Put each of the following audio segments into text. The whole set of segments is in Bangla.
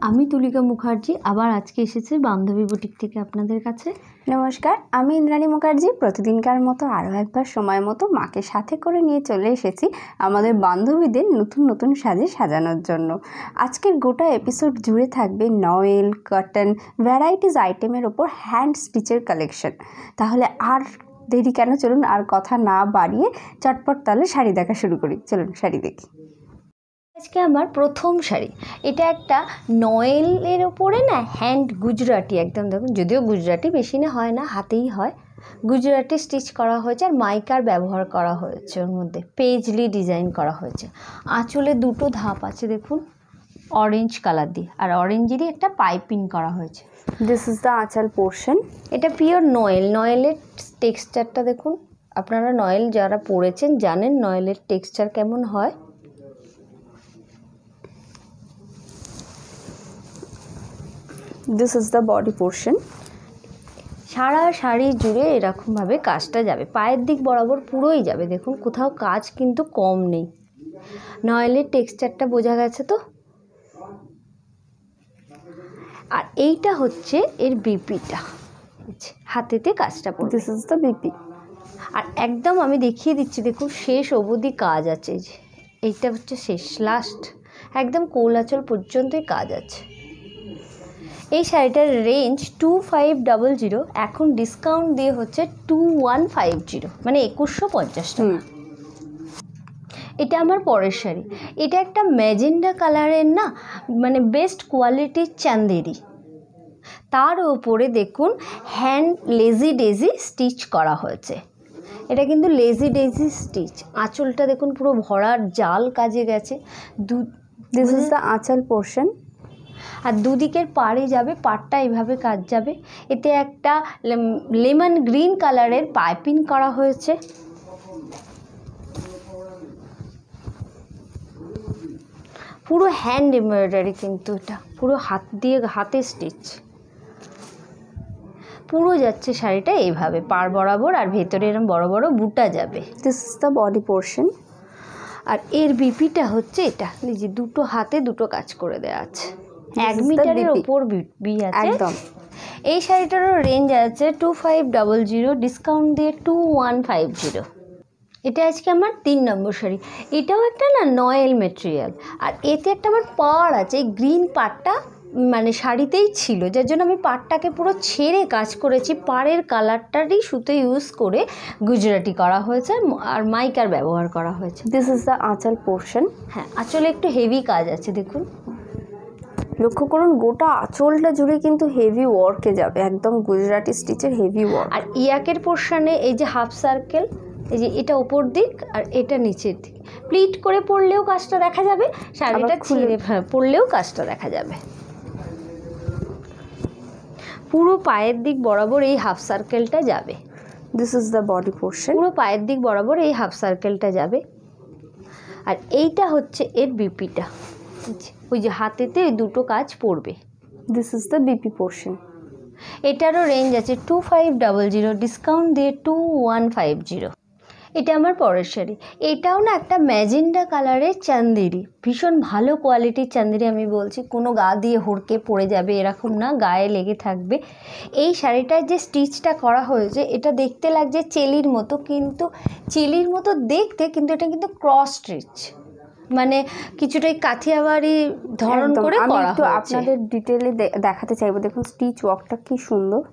আমি তুলিকা মুখার্জি আবার আজকে এসেছি বান্ধবী বুটিক থেকে আপনাদের কাছে। নমস্কার, আমি ইন্দ্রাণী মুখার্জি। প্রতিদিনকার মতো আরও একবার সময় মতো মাকে সাথে করে নিয়ে চলে এসেছি আমাদের বান্ধবীদের নতুন নতুন সাজে সাজানোর জন্য। আজকের গোটা এপিসোড জুড়ে থাকবে নয়েল, কটন, ভ্যারাইটিস আইটেমের ওপর হ্যান্ড স্টিচের কালেকশন। তাহলে আর দেরি কেন, চলুন আর কথা না বাড়িয়ে চটপট তাহলে শাড়ি দেখা শুরু করি। চলুন শাড়ি দেখি। আজকে আমার প্রথম শাড়ি, এটা একটা নয়েলের ওপরে না হ্যান্ড গুজরাটি, একদম দেখুন, যদিও গুজরাটি মেশিনে হয় না, হাতেই হয়। গুজরাটি স্টিচ করা হয়েছে আর মাইকার ব্যবহার করা হয়েছে, ওর মধ্যে পেজলি ডিজাইন করা হয়েছে। আঁচলে দুটো ধাপ আছে দেখুন, অরেঞ্জ কালার দিয়ে, আর অরেঞ্জেরই একটা পাইপিং করা হয়েছে। This is the anchal portion. এটা পিওর নয়েল। নয়েলের টেক্সচারটা দেখুন, আপনারা নয়েল যারা পরেছেন জানেন নয়েলের টেক্সচার কেমন হয়। This is the body portion. সারা শাড়ি জুড়ে এরকমভাবে কাজটা যাবে, পায়ের দিক বরাবর পুরোই যাবে। দেখুন কোথাও কাজ কিন্তু কম নেই। নয়েলের টেক্সচারটা বোঝা গেছে তো। আর এইটা হচ্ছে এর বিপিটা, হাতেতে কাজটা পড়বে। This is the BP. আর একদম আমি দেখিয়ে দিচ্ছি, দেখুন শেষ অবধি কাজ আছে। যে এইটা হচ্ছে শেষ, লাস্ট একদম কোলাচল পর্যন্তই কাজ আছে। এই শাড়িটার রেঞ্জ 2500, এখন ডিসকাউন্ট দিয়ে হচ্ছে 2150, মানে 2150 টাকা। এটা আমার পরের শাড়ি। এটা একটা ম্যাজেন্ডা কালারের না, মানে বেস্ট কোয়ালিটির চান্দেরি। তার উপরে দেখুন হ্যান্ড লেজি ডেজি স্টিচ করা হয়েছে। এটা কিন্তু লেজি ডেজি স্টিচ। আঁচলটা দেখুন পুরো ভরার জাল কাজে গেছে। This is the anchal portion. আর দুদিকের পাড়ে যাবে, পাড়টা এইভাবে কাজ যাবে। এতে একটা লেমন গ্রিন কালারের পাইপিং করা হয়েছে। পুরো হ্যান্ড এমব্রয়ডারি, কিন্তু এটা পুরো হাত দিয়ে, হাতে স্টিচ পুরো যাচ্ছে শাড়িটা এইভাবে পাড় বরাবর, আর ভেতরে এরকম বড় বড় বুটা যাবে। This is the body portion. আর এর বিপিটা হচ্ছে এটা, এই যে দুটো হাতে দুটো কাজ করে দেওয়া আছে, 1 মিটারের ওপর বি আছে একদম। এই শাড়িটারও রেঞ্জ আছে 2500, ডিসকাউন্ট দিয়ে 2150। এটা আজকে আমার 3 নম্বর শাড়ি। এটাও একটা না নয়েল মেটেরিয়াল, আর এতে একটা আমার পাড় আছে। এই গ্রিন পাড়টা মানে শাড়িতেই ছিল, যার জন্য আমি পাড়টাকে পুরো ছেড়ে কাজ করেছি। পাড়ের কালারটারই সুতো ইউজ করে গুজরাটি করা হয়েছে আর মাইকার ব্যবহার করা হয়েছে। This is the anchal portion. হ্যাঁ, আঁচলে একটু হেভি কাজ আছে দেখুন, লক্ষ্য করুন গোটা আঁচলটা জুড়ে কিন্তু হেভি ওয়ার্কে যাবে, একদম গুজরাটি স্টিচের হেভি ওয়ার্ক। আর ইয়াকের পোর্শনে এই যে হাফ সার্কেল, এই যে এটা ওপর দিক আর এটা নিচের দিক, প্লিট করে পরলেও কাজটা দেখা যাবে, শাড়িটা ছিঁড়ে পরলেও কাজটা দেখা যাবে। পুরো পায়ের দিক বরাবর এই হাফ সার্কেলটা যাবে। This is the body portion. পুরো পায়ের দিক বরাবর এই হাফ সার্কেলটা যাবে। আর এইটা হচ্ছে এর বিপিটা, ওই যে হাতেতে ওই দুটো কাজ পড়বে। This is the BP portion. এটারও রেঞ্জ আছে 2500, ডিসকাউন্ট দিয়ে 2150। এটা আমার পরের শাড়ি। এটাও না একটা ম্যাজেন্ডা কালারের চান্দেরি, ভীষণ ভালো কোয়ালিটির চান্দেরি। আমি বলছি কোনো গা দিয়ে হড়কে পড়ে যাবে এরকম না, গায়ে লেগে থাকবে। এই শাড়িটার যে স্টিচটা করা হয়েছে, এটা দেখতে লাগছে চেলির মতো, কিন্তু চেলির মতো দেখতে, কিন্তু এটা কিন্তু ক্রস স্টিচ, মানে কিছুটাই কাথিয়াবাড়ি ধরন করে করা হয়েছে। একটু আপনাদের ডিটেইলে দেখাতে চাইবো, দেখুন স্টিচ ওয়ার্কটা কি সুন্দর।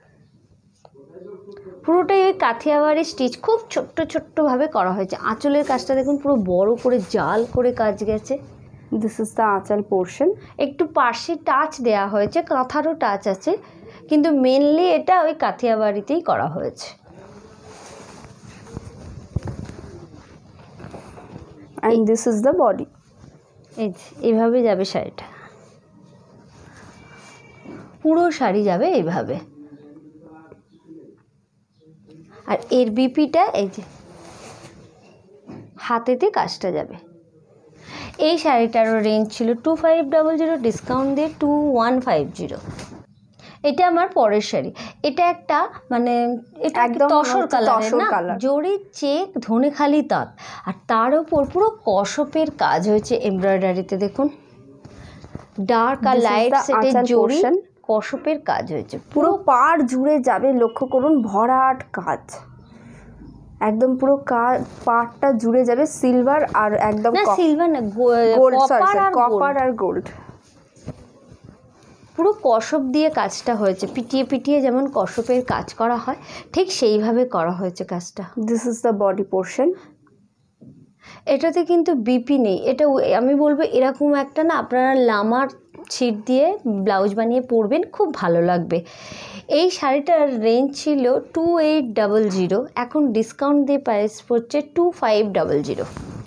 পুরোটাই ওই কাথিয়াবাড়ি স্টিচ, খুব ছোট্ট ছোট্টভাবে করা হয়েছে। আঁচলের কাজটা দেখুন পুরো বড় করে জাল করে কাজ গেছে। This is the anchal portion. একটু পার্শ্বে টাচ দেওয়া হয়েছে, কাঁথারও টাচ আছে, কিন্তু মেনলি এটা ওই কাথিয়াবাড়িতেই করা হয়েছে। And this is the body. এইভাবে যাবে শাড়িটা, পুরো শাড়ি যাবে এইভাবে। আর এর বিপিটা এই যে হাতেতে কাজটা যাবে। এই শাড়িটারও রেঞ্জ ছিল 2500, ডিসকাউন্ট দিয়ে 2150। এটা আমার পরের শাড়ি। এটা একটা মানে এটা একদম তসর কালারের না, জরি চেক ধনেখালি তাঁত, আর তার উপর পুরো কসপের কাজ হয়েছে এমব্রয়ডারিতে। দেখুন ডার্ক আর This is লাইট the সেটের আঁচল জড়ি portion। কসপের কাজ হয়েছে পুরো পাড় জুড়ে যাবে, লক্ষ্য করুন ভরাট কাজ, একদম পুরো পাড়টা জুড়ে যাবে সিলভার আর একদম না সিলভার না গোল্ড, কপার আর গোল্ড। পুরো কসব দিয়ে কাজটা হয়েছে, পিটিয়ে পিটিয়ে যেমন কসবের কাজ করা হয় ঠিক সেইভাবে করা হয়েছে কাজটা। This is the body portion. এটাতে কিন্তু বিপি নেই, এটা আমি বলবো এরকম একটা না আপনারা লামার ছিট দিয়ে ব্লাউজ বানিয়ে পরবেন, খুব ভালো লাগবে। এই শাড়িটার রেঞ্জ ছিল 2800, এখন ডিসকাউন্ট দিয়ে প্রাইস পড়ছে 2500।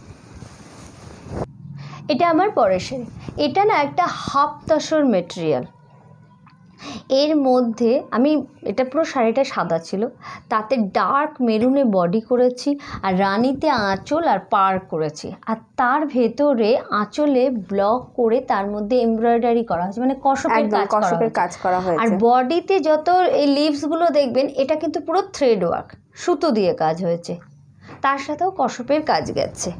এটা আমার পরের শাড়ি, এটা না একটা হাফ তসর মেটেরিয়াল। এর মধ্যে আমি এটা পুরো শাড়িটা সাদা ছিল, তাতে ডার্ক মেরুনে বডি করেছি আর রানীতে আঁচল আর পার করেছি, আর তার ভেতরে আঁচলে ব্লক করে তার মধ্যে এমব্রয়ডারি করা হয়েছে, মানে কসবের কাজ করা হয়েছে। আর বডিতে যত এই লিভসগুলো দেখবেন এটা কিন্তু পুরো থ্রেড ওয়ার্ক, সুতো দিয়ে কাজ হয়েছে, তার সাথেও কসবের কাজ গেছে।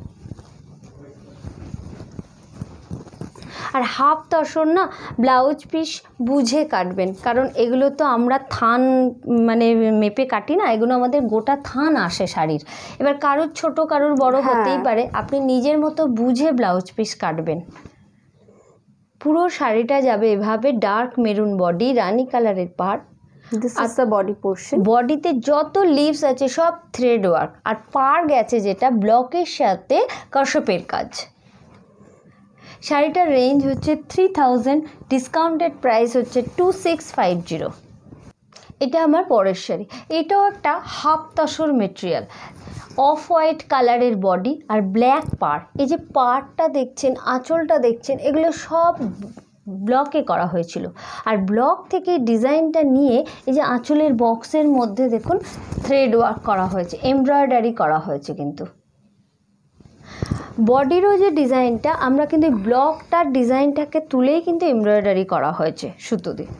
আর হাফ তসর না ব্লাউজ পিস বুঝে কাটবেন, কারণ এগুলো তো আমরা থান মানে মেপে কাটি না, এগুলো আমাদের গোটা থান আসে শাড়ির। এবার কারোর ছোট কারোর বড় হতেই পারে, আপনি নিজের মতো বুঝে ব্লাউজ পিস কাটবেন। পুরো শাড়িটা যাবে এভাবে, ডার্ক মেরুন বডি, রানী কালারের পাড়। This is the body portion. বডিতে যত লিভস আছে সব থ্রেড ওয়ার্ক, আর পাড় গেছে যেটা ব্লকের সাথে কসবের কাজ। শাড়িটার রেঞ্জ হচ্ছে 3000, ডিসকাউন্টেড প্রাইস হচ্ছে 2650। এটা আমার পরের শাড়ি, এটাও একটা half tussar material, off white কালারের বডি আর ব্ল্যাক পাড়। এই যে পাড়টা দেখছেন, আঁচলটা দেখছেন, এগুলো সব ব্লকে করা হয়েছিল, আর ব্লক থেকে ডিজাইনটা নিয়ে এই যে আঁচলের বক্সের মধ্যে দেখুন থ্রেড ওয়ার্ক করা হয়েছে, এমব্রয়ডারি করা হয়েছে। কিন্তু বডিরও যে ডিজাইনটা, আমরা কিন্তু ব্লকটার ডিজাইনটাকে তুলেই কিন্তু এমব্রয়ডারি করা হয়েছে সুতো দিয়ে।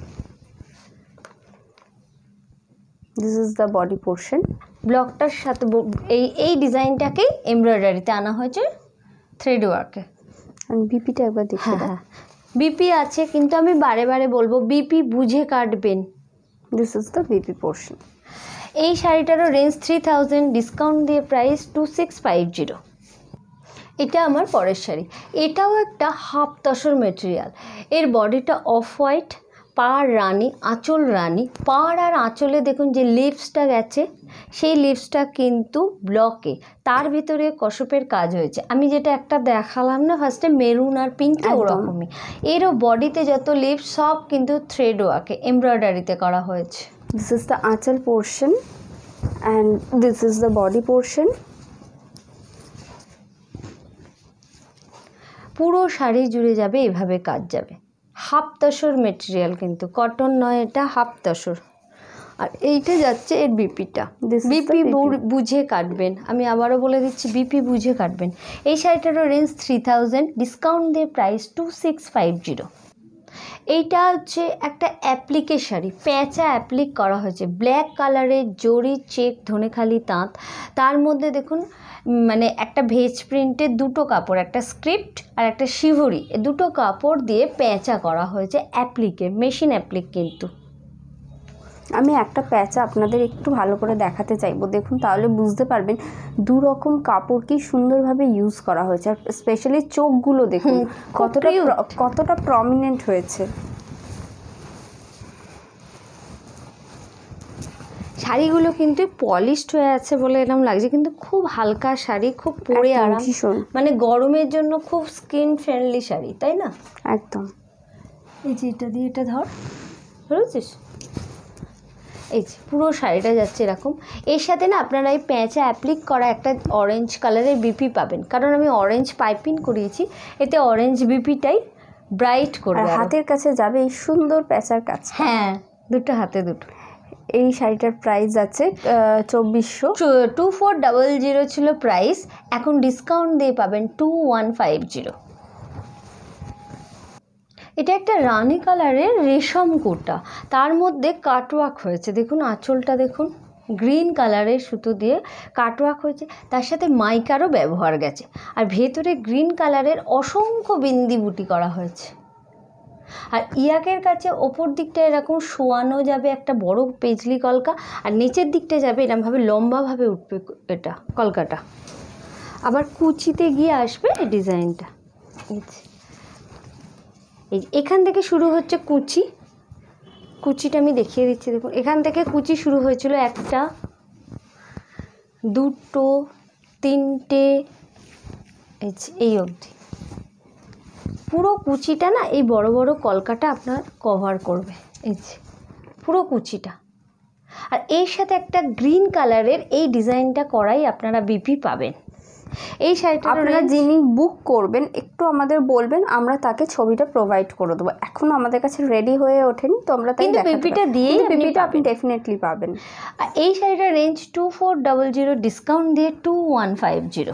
This is the body portion. ব্লকটার সাথে এই ডিজাইনটাকেই এমব্রয়ডারিতে আনা হয়েছে থ্রেড ওয়ার্কে। আমি বিপিটা একবার দেখি। হ্যাঁ, বিপি আছে, কিন্তু আমি বারে বারে বলবো বিপি বুঝে কাটবেন। This is the BP portion. এই শাড়িটারও রেঞ্জ 3000, ডিসকাউন্ট দিয়ে প্রাইস 2650। এটা আমার পরের শাড়ি, এটাও একটা হাফ তসর মেটেরিয়াল। এর বডিটা অফ হোয়াইট, পাড় রানী, আঁচল রানী। পাড় আর আঁচলে দেখুন যে লিভসটা গেছে, সেই লিভসটা কিন্তু ব্লকে, তার ভিতরে কসবের কাজ হয়েছে। আমি যেটা একটা দেখালাম না ফার্স্টে মেরুন আর পিঙ্কটা, ওরকমই। এরও বডিতে যত লিভস সব কিন্তু থ্রেড ওয়ার্কে এমব্রয়ডারিতে করা হয়েছে। This is the anchal portion and this is the body portion. পুরো শাড়ি জুড়ে যাবে এভাবে কাজ যাবে। হাফ তসর মেটেরিয়াল, কিন্তু কটন নয়, এটা হাফ তসর। আর এইটা যাচ্ছে এর বিপিটা, বিপি বুঝে কাটবেন। আমি আবারও বলে দিচ্ছি, বিপি বুঝে কাটবেন। এই শাড়িটারও রেঞ্জ 3000, ডিসকাউন্ট দিয়ে প্রাইস 2650। এইটা হচ্ছে একটা অ্যাপ্লিকের শাড়ি, প্যাঁচা অ্যাপ্লিক করা হয়েছে, ব্ল্যাক কালারের জরি চেক ধনেখালি তাঁত। তার মধ্যে দেখুন মানে একটা ভেজ প্রিন্টের দুটো কাপড়, একটা স্ক্রিপ্ট আর একটা শিভরি, দুটো কাপড় দিয়ে প্যাঁচা করা হয়েছে অ্যাপ্লিকে, মেশিন অ্যাপ্লিক। কিন্তু আমি একটা প্যাঁচা আপনাদের একটু ভালো করে দেখাতে চাইবো, দেখুন তাহলে বুঝতে পারবেন দু রকম কাপড় কি সুন্দরভাবে ইউজ করা হয়েছে। আর স্পেশালি চোখগুলো দেখুন কতটা প্রমিনেন্ট হয়েছে। শাড়িগুলো কিন্তু পলিশড হয়ে আছে বলে এরকম লাগছে, কিন্তু খুব হালকা শাড়ি, খুব পরে আরাম, মানে গরমের জন্য খুব স্কিন ফ্রেন্ডলি শাড়ি, তাই না? একদম। এই যে এটা দিয়ে এটা ধরেছিস, এই যে পুরো শাড়িটা যাচ্ছে এরকম। এর সাথে না আপনারা এই প্যাঁচা অ্যাপ্লিক করা একটা অরেঞ্জ কালারের বিপি পাবেন, কারণ আমি অরেঞ্জ পাইপিং করিয়েছি, এতে অরেঞ্জ বিপিটাই ব্রাইট করবে। হাতের কাছে যাবে এই সুন্দর প্যাঁচার কাছে। হ্যাঁ, দুটো হাতে দুটো। এই শাড়িটার প্রাইস আছে 2400। 2400 ছিল প্রাইস, এখন ডিসকাউন্ট দিয়ে পাবেন 2150। এটা একটা রানী কালারের রেশম কোটা, তার মধ্যে কাটওয়ার্ক হয়েছে, দেখুন আঁচলটা দেখুন গ্রিন কালারের সুতো দিয়ে কাটওয়ার্ক হয়েছে, তার সাথে মাইকারও ব্যবহার গেছে, আর ভেতরে গ্রিন কালারের অসংখ্য বিন্দি বুটি করা হয়েছে। আর ইয়াকের কাছে ওপর দিকটা এরকম শোয়ানো যাবে একটা বড় পেজলি কলকা, আর নিচের দিকটা যাবে এরকমভাবে লম্বাভাবে উঠবে এটা কলকাটা। আবার কুচিতে গিয়ে আসবে এই ডিজাইনটা। এই এখান থেকে শুরু হচ্ছে কুচি, কুচিটা আমি দেখিয়ে দিচ্ছি। দেখুন এখান থেকে কুচি শুরু হয়েছিল, একটা, দুটো, তিনটে, এই অবধি পুরো কুচিটা না এই বড় বড় কলকাটা আপনার কভার করবে, এই যে পুরো কুচিটা। আর এর সাথে একটা গ্রিন কালারের এই ডিজাইনটা করাই আপনারা বিপি পাবেন। এই শাড়িটা আপনারা যিনি বুক করবেন একটু আমাদের বলবেন, আমরা তাকে ছবিটা প্রোভাইড করে দেবো। এখন আমাদের কাছে রেডি হয়ে ওঠেনি তো আমরা তাই বিপিটা দিয়ে বিপিটা আপনি ডেফিনেটলি পাবেন। আর এই শাড়িটার রেঞ্জ 2400, ডিসকাউন্ট দিয়ে 2150।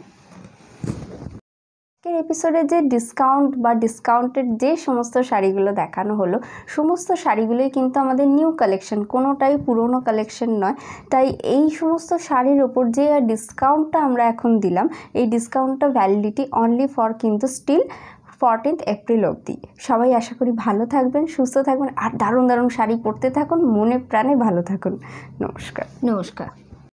এপিসোডে যে ডিসকাউন্ট বা ডিসকাউন্টেড যে সমস্ত শাড়িগুলো দেখানো হলো, সমস্ত শাড়িগুলোই কিন্তু আমাদের নিউ কালেকশন, কোনোটাই পুরনো কালেকশন নয়। তাই এই সমস্ত শাড়ির ওপর যে ডিসকাউন্টটা আমরা এখন দিলাম, এই ডিসকাউন্টটা ভ্যালিডিটি অনলি ফর কিন্তু স্টিল 14 এপ্রিল অবধি। সবাই আশা করি ভালো থাকবেন, সুস্থ থাকবেন, আর দারুণ দারুণ শাড়ি পরতে থাকুন, মনে প্রাণে ভালো থাকুন। নমস্কার। নমস্কার।